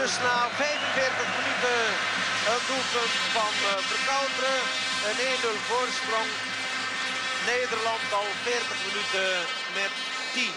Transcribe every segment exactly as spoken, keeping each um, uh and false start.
dus na vijfenveertig minuten een doelpunt van uh, Verkouteren. Een één nul voorsprong. Nederland al veertig minuten met tien.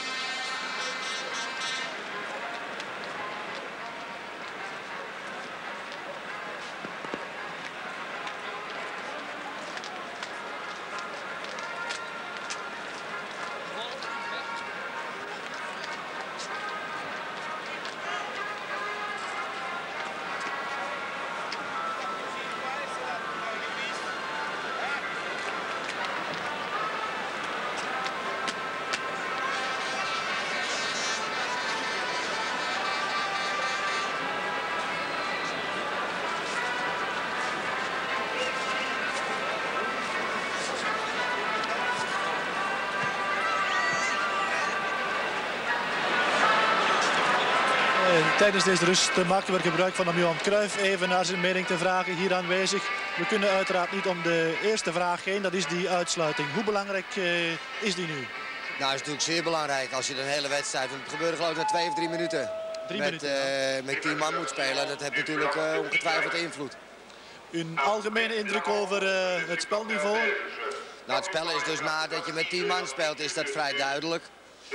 Tijdens deze rust maken we gebruik van om Johan Cruijff even naar zijn mening te vragen hier aanwezig. We kunnen uiteraard niet om de eerste vraag heen, dat is die uitsluiting. Hoe belangrijk uh, is die nu? Nou, dat is natuurlijk zeer belangrijk als je de hele wedstrijd, want het gebeurde geloof ik na twee of drie minuten, drie met, minuten uh, met tien man moet spelen. Dat heeft natuurlijk uh, ongetwijfeld invloed. Een algemene indruk over uh, het spelniveau? Nou, het spel is dus nadat je met tien man speelt, is dat vrij duidelijk.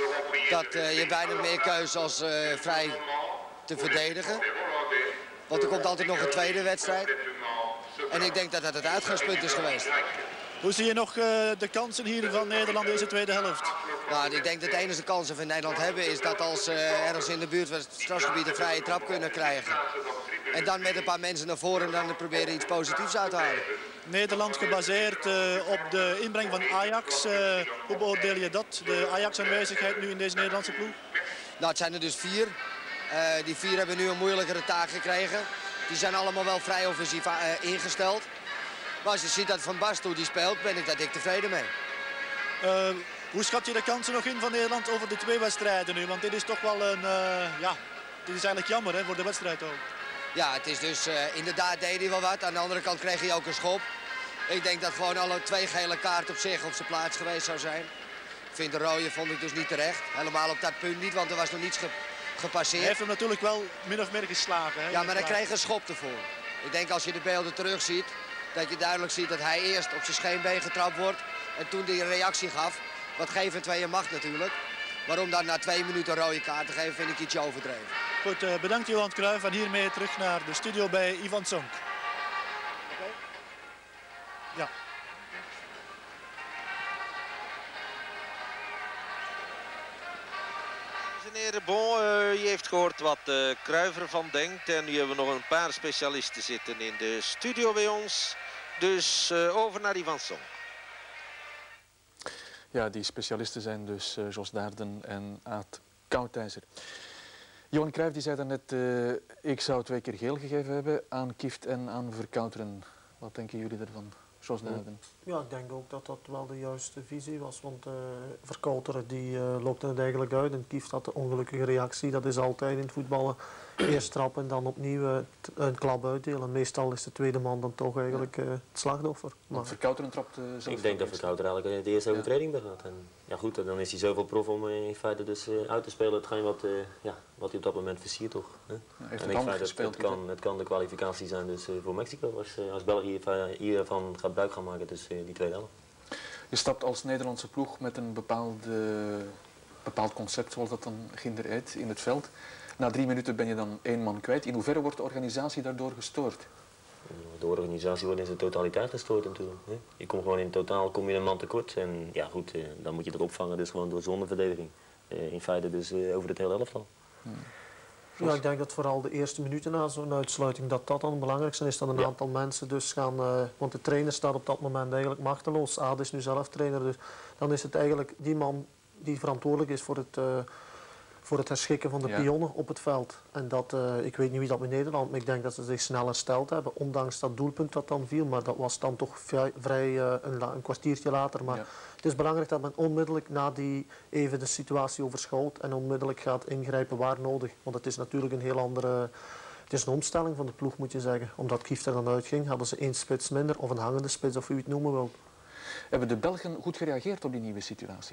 Dat uh, je bijna meer keuze als uh, vrij te verdedigen. Want er komt altijd nog een tweede wedstrijd. En ik denk dat dat het uitgangspunt is geweest. Hoe zie je nog uh, de kansen hier van Nederland deze tweede helft? Nou, ik denk dat de enige kansen van Nederland hebben is dat als uh, ergens in de buurt van het strafgebied een vrije trap kunnen krijgen. En dan met een paar mensen naar voren dan proberen iets positiefs uit te halen. Nederland gebaseerd uh, op de inbreng van Ajax. Uh, hoe beoordeel je dat? De Ajax-aanwezigheid nu in deze Nederlandse ploeg? Nou, het zijn er dus vier. Uh, die vier hebben nu een moeilijkere taak gekregen. Die zijn allemaal wel vrij offensief uh, ingesteld. Maar als je ziet dat Van Basten die speelt, ben ik daar dik tevreden mee. Uh, hoe schat je de kansen nog in van Nederland over de twee wedstrijden nu? Want dit is toch wel een, uh, ja, dit is eigenlijk jammer hè, voor de wedstrijd ook. Ja, het is dus, uh, inderdaad deed hij wel wat. Aan de andere kant kreeg hij ook een schop. Ik denk dat gewoon alle twee gele kaarten op zich op zijn plaats geweest zou zijn. Ik vind de rode vond ik dus niet terecht. Helemaal op dat punt niet, want er was nog niets ge gepasseerd. Hij heeft hem natuurlijk wel min of meer geslagen. Hè, ja, maar hij kreeg een schop ervoor. Ik denk als je de beelden terugziet, dat je duidelijk ziet dat hij eerst op zijn scheenbeen getrapt wordt. En toen die een reactie gaf. Wat geven tweeën mag natuurlijk. Waarom dan na twee minuten rode kaart te geven, vind ik ietsje overdreven. Goed, uh, bedankt Johan Cruijff. En hiermee terug naar de studio bij Ivan Sonk. Okay. Ja. Heren, bon, uh, je heeft gehoord wat uh, Cruijff ervan denkt. En nu hebben we nog een paar specialisten zitten in de studio bij ons. Dus uh, over naar Ivan Sonk. Ja, die specialisten zijn dus uh, Jos Daarden en Aad Koudijzer. Johan Cruijff die zei daarnet, uh, ik zou twee keer geel gegeven hebben aan Kieft en aan Verkouteren. Wat denken jullie ervan, Jos Daarden? Ja, ik denk ook dat dat wel de juiste visie was, want uh, Verkouteren die uh, lokte het eigenlijk uit en Kieft had de ongelukkige reactie. Dat is altijd in het voetballen. Eerst trappen en dan opnieuw uh, een klap uitdelen. Meestal is de tweede man dan toch eigenlijk uh, het slachtoffer. Maar Verkouteren trapt uh, zelf. Ik denk dat Verkouteren eigenlijk de eerste overtreding begaat. En ja goed, dan is hij zoveel prof om uh, in feite dus uh, uit te spelen hetgeen wat, uh, ja, wat hij op dat moment versiert toch. Hè? Ja, heeft en het ik feit gespeeld, het, kan, het kan de kwalificatie zijn dus, uh, voor Mexico als, uh, als België hiervan gaat gebruik gaan maken, dus uh, die tweede helft. Je stapt als Nederlandse ploeg met een bepaalde, bepaald concept, zoals dat dan ging eruit, in het veld. Na drie minuten ben je dan één man kwijt. In hoeverre wordt de organisatie daardoor gestoord? De organisatie wordt in zijn totaliteit gestoord natuurlijk. Hè. Je komt gewoon in totaal kom je een man tekort. En ja goed, eh, dan moet je het opvangen dus gewoon door zondeverdediging. Eh, in feite dus eh, over het hele elftal. Hmm. Ja, ik denk dat vooral de eerste minuten na zo'n uitsluiting dat dat dan het belangrijkste is. Dat een ja. aantal mensen dus gaan, uh, want de trainer staat op dat moment eigenlijk machteloos. Aad is nu zelf trainer, dus dan is het eigenlijk die man die verantwoordelijk is voor het, uh, voor het herschikken van de ja. pionnen op het veld. En dat, uh, ik weet niet wie dat in Nederland, maar ik denk dat ze zich snel hersteld hebben. Ondanks dat doelpunt dat dan viel, maar dat was dan toch vrij, vrij uh, een, een kwartiertje later. Maar ja. het is belangrijk dat men onmiddellijk na die even de situatie overschouwt en onmiddellijk gaat ingrijpen waar nodig. Want het is natuurlijk een heel andere, het is een omstelling van de ploeg moet je zeggen. Omdat Kieft er dan uitging, hadden ze één spits minder of een hangende spits of hoe u het noemen wilt. Hebben de Belgen goed gereageerd op die nieuwe situatie?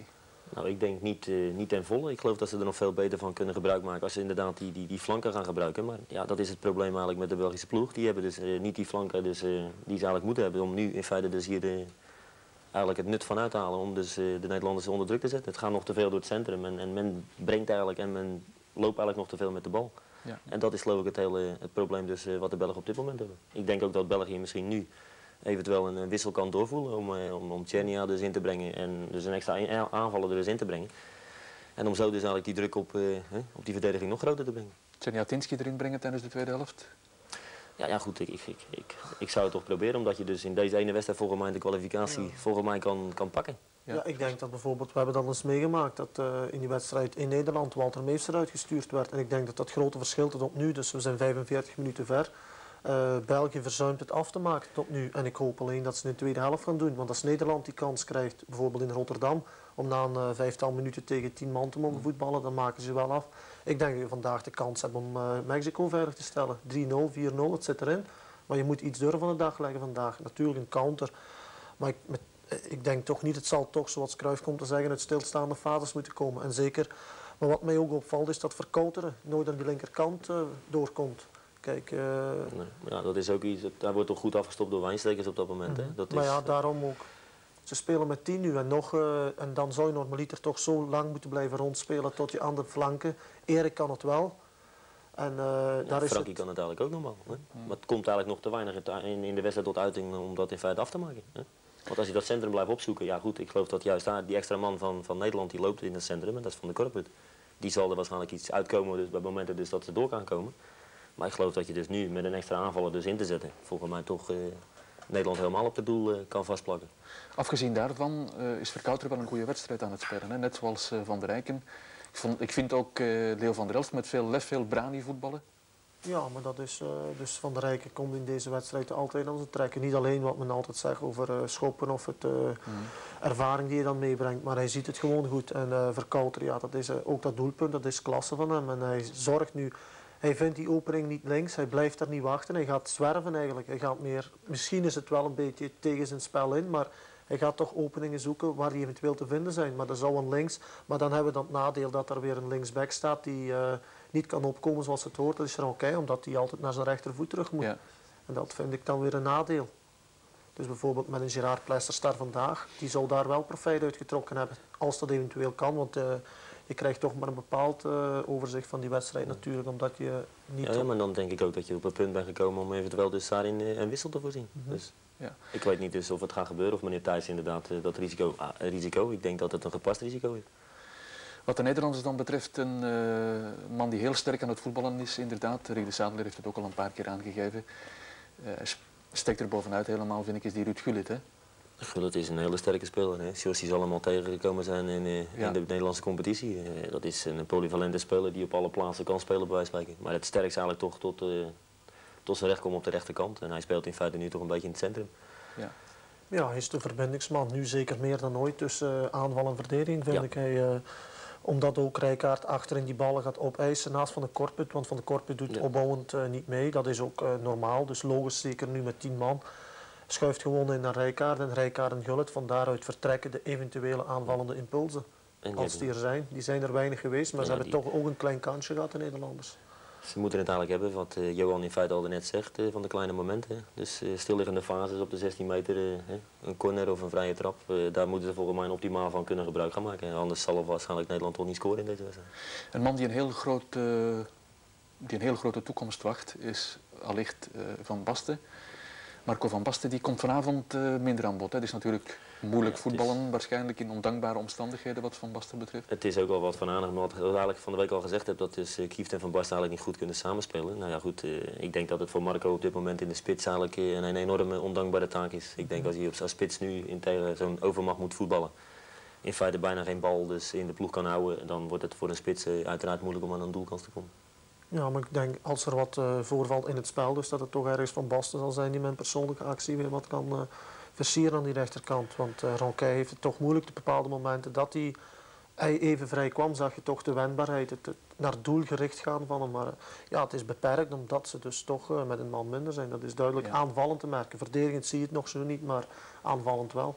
Nou, ik denk niet, uh, niet ten volle. Ik geloof dat ze er nog veel beter van kunnen gebruik maken als ze inderdaad die, die, die flanken gaan gebruiken. Maar ja, dat is het probleem eigenlijk met de Belgische ploeg. Die hebben dus uh, niet die flanken dus, uh, die ze eigenlijk moeten hebben om nu in feite dus hier de, eigenlijk het nut van uit te halen om dus uh, de Nederlanders onder druk te zetten. Het gaat nog te veel door het centrum en, en men brengt eigenlijk en men loopt eigenlijk nog te veel met de bal. Ja. En dat is geloof ik het hele het probleem dus, uh, wat de Belgen op dit moment hebben. Ik denk ook dat België misschien nu eventueel een, een wissel kan doorvoelen om, uh, om, om Tjernia dus in te brengen en dus een extra aanvaller er dus in te brengen. En om zo dus eigenlijk die druk op, uh, op die verdediging nog groter te brengen. Tjerniatinski erin brengen tijdens de tweede helft? Ja, ja goed, ik, ik, ik, ik, ik zou het toch proberen, omdat je dus in deze ene wedstrijd volgens mij de kwalificatie ja. volgens mij kan, kan pakken. Ja. Ja, ik denk dat bijvoorbeeld, we hebben dan eens meegemaakt dat uh, in die wedstrijd in Nederland Walter Meester uitgestuurd werd. En ik denk dat dat grote verschil tot op nu, dus we zijn vijfenveertig minuten ver. Uh, België verzuimt het af te maken tot nu. En ik hoop alleen dat ze in de tweede helft gaan doen. Want als Nederland die kans krijgt, bijvoorbeeld in Rotterdam, om na een uh, vijftal minuten tegen tien man te mogen voetballen, dan maken ze wel af. Ik denk dat je vandaag de kans hebt om uh, Mexico veilig te stellen. drie nul, vier nul, het zit erin. Maar je moet iets durven van de dag leggen vandaag. Natuurlijk een counter. Maar ik, met, ik denk toch niet, het zal toch, zoals Cruyff komt te zeggen, uit stilstaande fases moeten komen. En zeker, maar wat mij ook opvalt is dat Verkouteren nooit aan die linkerkant uh, doorkomt. Kijk, uh... nee, ja, dat is ook iets, daar wordt toch goed afgestopt door Wijnstekers op dat moment. Mm-hmm. Hè? Dat maar is, ja, daarom ook. Ze spelen met tien nu en, nog, uh, en dan zou je normaliter toch zo lang moeten blijven rondspelen tot je aan de flanken. Erik kan het wel. En, uh, ja, daar is Frankie het... kan het eigenlijk ook normaal. Hè? Mm. Maar het komt eigenlijk nog te weinig in, in de wedstrijd tot uiting om dat in feite af te maken. Hè? Want als je dat centrum blijft opzoeken, ja goed, ik geloof dat juist daar, die extra man van, van Nederland die loopt in het centrum en dat is Van de Korput. Die zal er waarschijnlijk iets uitkomen dus bij momenten dus dat ze door kan komen. Maar ik geloof dat je dus nu met een extra aanvaller dus in te zetten, volgens mij toch uh, Nederland helemaal op het doel uh, kan vastplakken. Afgezien daarvan uh, is Verkouteren wel een goede wedstrijd aan het spelen, hè? Net zoals uh, Van der Rijken. Ik, vond, ik vind ook uh, Leo van der Elst met veel lef, veel brani voetballen. Ja, maar dat is, uh, dus Van der Rijken komt in deze wedstrijd altijd aan het trekken. Niet alleen wat men altijd zegt over uh, schoppen of het uh, mm. ervaring die je dan meebrengt, maar hij ziet het gewoon goed. En uh, Verkouteren, ja, dat is uh, ook dat doelpunt, dat is klasse van hem. En hij zorgt nu... Hij vindt die opening niet links, hij blijft daar niet wachten, hij gaat zwerven eigenlijk. Hij gaat meer, misschien is het wel een beetje tegen zijn spel in, maar hij gaat toch openingen zoeken waar die eventueel te vinden zijn. Maar dat zou een links, maar dan hebben we dan het nadeel dat er weer een linksback staat die uh, niet kan opkomen zoals het hoort. Dat is Ronquin, omdat hij altijd naar zijn rechtervoet terug moet. Ja. En dat vind ik dan weer een nadeel. Dus bijvoorbeeld met een Gerard Pleisters vandaag, die zou daar wel profijt uitgetrokken hebben, als dat eventueel kan. Want, uh, je krijgt toch maar een bepaald uh, overzicht van die wedstrijd natuurlijk, omdat je niet... Ja, ja, maar dan denk ik ook dat je op het punt bent gekomen om eventueel dus daarin uh, een wissel te voorzien. Mm-hmm. Dus ja. Ik weet niet dus of het gaat gebeuren of meneer Thijs inderdaad uh, dat risico, ah, risico, ik denk dat het een gepast risico is. Wat de Nederlanders dan betreft, een uh, man die heel sterk aan het voetballen is, inderdaad, Rick de Sadler heeft het ook al een paar keer aangegeven. Uh, steekt er bovenuit helemaal, vind ik, is die Ruud Gullit, hè? Gullit is een hele sterke speler. Hè. Zoals die zal allemaal tegengekomen zijn in, uh, ja. in de Nederlandse competitie. Uh, dat is een polyvalente speler die op alle plaatsen kan spelen, bij wijze van spreken. Maar het sterkste eigenlijk toch tot, uh, tot zijn recht komt op de rechterkant. En hij speelt in feite nu toch een beetje in het centrum. Ja, ja hij is de verbindingsman. Nu zeker meer dan ooit tussen uh, aanval en verdediging, vind ja. ik. Hij, uh, omdat ook Rijkaard achterin die ballen gaat opeisen naast Van de Korput. Want Van de Korput doet ja. opbouwend uh, niet mee. Dat is ook uh, normaal. Dus logisch, zeker nu met tien man. Schuift gewoon in naar Rijkaard en Rijkaard en Gullit. Van daaruit vertrekken de eventuele aanvallende impulsen. Als die er zijn. Die zijn er weinig geweest, maar ja, ze hebben die... toch ook een klein kansje gehad, de Nederlanders. Ze moeten het eigenlijk hebben, wat uh, Johan in feite al net zegt, uh, van de kleine momenten. Dus uh, stilliggende fases op de zestien meter, uh, een corner of een vrije trap. Uh, daar moeten ze volgens mij optimaal van kunnen gebruik gaan maken. Anders zal waarschijnlijk Nederland toch niet scoren in deze wedstrijd. Een man die een heel, groot, uh, die een heel grote toekomst wacht is allicht uh, Van Basten. Marco van Basten die komt vanavond uh, minder aan bod. Het is natuurlijk moeilijk ja, voetballen, is... waarschijnlijk in ondankbare omstandigheden wat Van Basten betreft. Het is ook wel wat van aandacht, maar wat ik eigenlijk van de week al gezegd heb, dat dus uh, Kieft en Van Basten eigenlijk niet goed kunnen samenspelen. Nou ja goed, uh, ik denk dat het voor Marco op dit moment in de spits eigenlijk uh, een enorme ondankbare taak is. Ik denk als hij op zijn spits nu in tegen zo'n overmacht moet voetballen, in feite bijna geen bal dus in de ploeg kan houden, dan wordt het voor een spits uh, uiteraard moeilijk om aan een doelkans te komen. Ja, maar ik denk als er wat uh, voorvalt in het spel, dus dat het toch ergens Van Basten zal zijn die met een persoonlijke actie weer wat kan uh, versieren aan die rechterkant. Want uh, Ronquin heeft het toch moeilijk op bepaalde momenten dat hij, hij even vrij kwam, zag je toch de wendbaarheid, het, het naar doel gericht gaan van hem. Maar uh, ja, het is beperkt omdat ze dus toch uh, met een man minder zijn. Dat is duidelijk ja. aanvallend te merken. Verdedigend zie je het nog zo niet, maar aanvallend wel.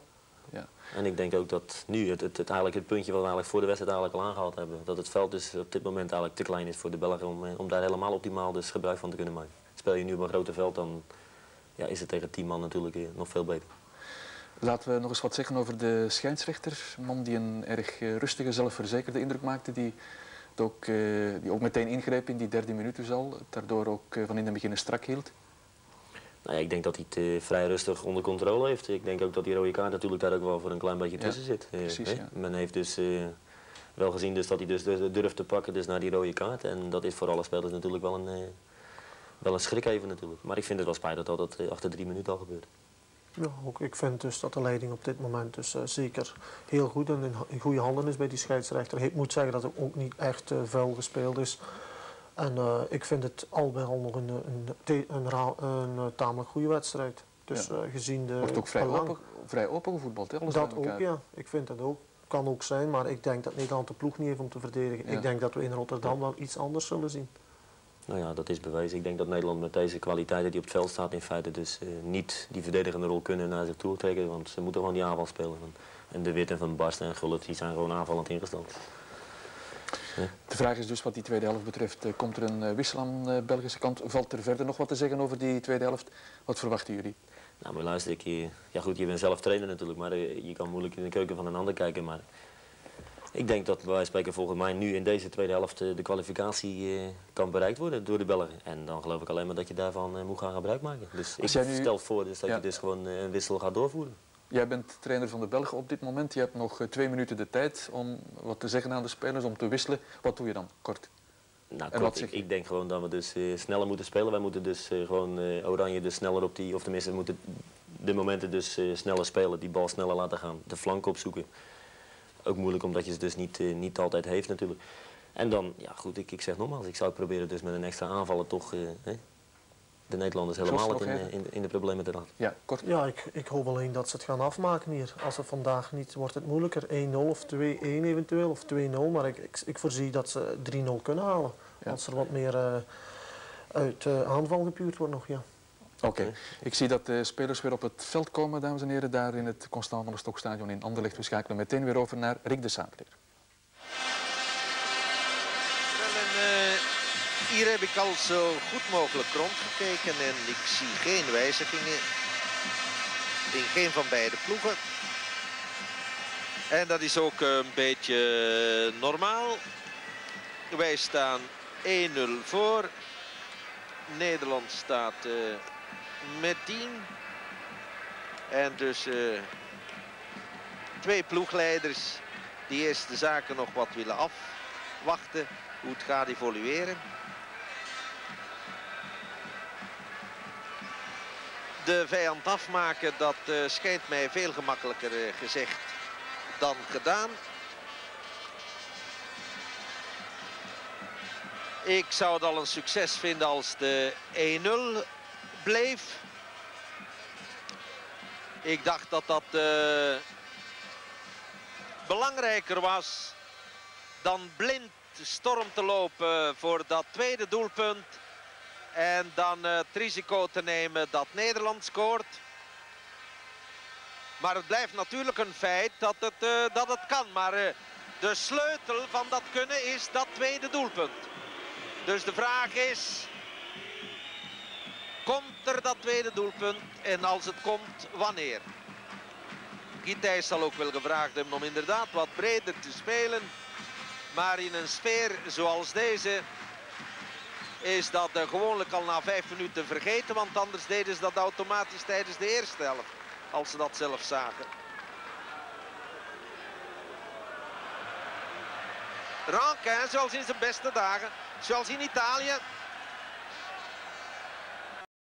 Ja. En ik denk ook dat nu het, het, het, eigenlijk het puntje wat we eigenlijk voor de wedstrijd eigenlijk al aangehaald hebben. Dat het veld dus op dit moment eigenlijk te klein is voor de Belgen om, om daar helemaal optimaal dus gebruik van te kunnen maken. Speel je nu op een grote veld, dan ja, is het tegen tien man natuurlijk nog veel beter. Laten we nog eens wat zeggen over de scheidsrechter. Een man die een erg rustige, zelfverzekerde indruk maakte. Die, het ook, die ook meteen ingreep in die derde minuut dus al. Het daardoor ook van in het begin strak hield. Nou ja, ik denk dat hij het uh, vrij rustig onder controle heeft. Ik denk ook dat die rode kaart natuurlijk daar ook wel voor een klein beetje tussen ja, zit. Uh, precies, ja. Men heeft dus uh, wel gezien dus dat hij dus durft te pakken dus naar die rode kaart. En dat is voor alle spelers natuurlijk wel een, uh, wel een schrik even natuurlijk. Maar ik vind het wel spijtig dat dat uh, achter drie minuten al gebeurt. Ja, ook ik vind dus dat de leiding op dit moment dus uh, zeker heel goed en in, in goede handen is bij die scheidsrechter. Ik moet zeggen dat het ook niet echt uh, vuil gespeeld is. En uh, ik vind het al bij al nog een, een, een, een, een, een tamelijk goede wedstrijd. Dus ja. uh, gezien de Wordt ook vrij belang, open, vrij open gevoetbald, hè? Alles dat ook, ja. Ik vind dat ook. Kan ook zijn, maar ik denk dat Nederland de ploeg niet heeft om te verdedigen. Ja. Ik denk dat we in Rotterdam ja. wel iets anders zullen zien. Nou ja, dat is bewezen. Ik denk dat Nederland met deze kwaliteiten die op het veld staat in feite dus uh, niet die verdedigende rol kunnen naar zich toe trekken. Want ze moeten gewoon die aanval spelen. En De Wit en Van Basten en Gullit die zijn gewoon aanvallend ingesteld. Ja. De vraag is dus wat die tweede helft betreft, komt er een wissel aan de Belgische kant? Valt er verder nog wat te zeggen over die tweede helft? Wat verwachten jullie? Nou, maar luister, ik, ja goed, je bent zelf trainer natuurlijk, maar je kan moeilijk in de keuken van een ander kijken. Maar ik denk dat wij spreken volgens mij nu in deze tweede helft de kwalificatie kan bereikt worden door de Belgen. En dan geloof ik alleen maar dat je daarvan moet gaan gebruik maken. Dus ik nu... stel voor dus dat ja. je dus gewoon een wissel gaat doorvoeren. Jij bent trainer van de Belgen op dit moment. Je hebt nog twee minuten de tijd om wat te zeggen aan de spelers, om te wisselen. Wat doe je dan, kort? Nou, kort, ik, ik denk gewoon dat we dus uh, sneller moeten spelen. Wij moeten dus uh, gewoon uh, Oranje dus sneller op die, of tenminste we moeten de momenten dus uh, sneller spelen, die bal sneller laten gaan, de flank opzoeken. Ook moeilijk omdat je ze dus niet, uh, niet altijd heeft natuurlijk. En dan, ja goed, ik, ik zeg nogmaals, ik zou proberen dus met een extra aanvallen toch uh, hè, de Nederlanders helemaal in, in, in de problemen te laten. Ja, kort. Ja, ik, ik hoop alleen dat ze het gaan afmaken hier. Als het vandaag niet, wordt het moeilijker. één nul of twee-één eventueel, of twee nul. Maar ik, ik, ik voorzie dat ze drie nul kunnen halen. Ja. Als er wat meer uh, uit uh, aanval gepuurd wordt nog, ja. Oké. Okay. Ik zie dat de spelers weer op het veld komen, dames en heren, daar in het Constant van der Stokstadion in Anderlecht. We schakelen meteen weer over naar Rick de Saartler. Hier heb ik al zo goed mogelijk rondgekeken en ik zie geen wijzigingen in geen van beide ploegen. En dat is ook een beetje normaal. Wij staan één nul voor. Nederland staat uh, met tien. En dus uh, twee ploegleiders die eerst de zaken nog wat willen afwachten. Hoe het gaat evolueren. De vijand afmaken, dat uh, schijnt mij veel gemakkelijker uh, gezegd dan gedaan. Ik zou het al een succes vinden als de één nul bleef. Ik dacht dat dat uh, belangrijker was dan blind storm te lopen voor dat tweede doelpunt. En dan uh, het risico te nemen dat Nederland scoort. Maar het blijft natuurlijk een feit dat het, uh, dat het kan. Maar uh, de sleutel van dat kunnen is dat tweede doelpunt. Dus de vraag is, komt er dat tweede doelpunt? En als het komt, wanneer? Guy zal ook wel gevraagd hebben om inderdaad wat breder te spelen. Maar in een sfeer zoals deze is dat uh, gewoonlijk al na vijf minuten vergeten. Want anders deden ze dat automatisch tijdens de eerste helft. Als ze dat zelf zagen. Rankin, zoals in zijn beste dagen. Zoals in Italië.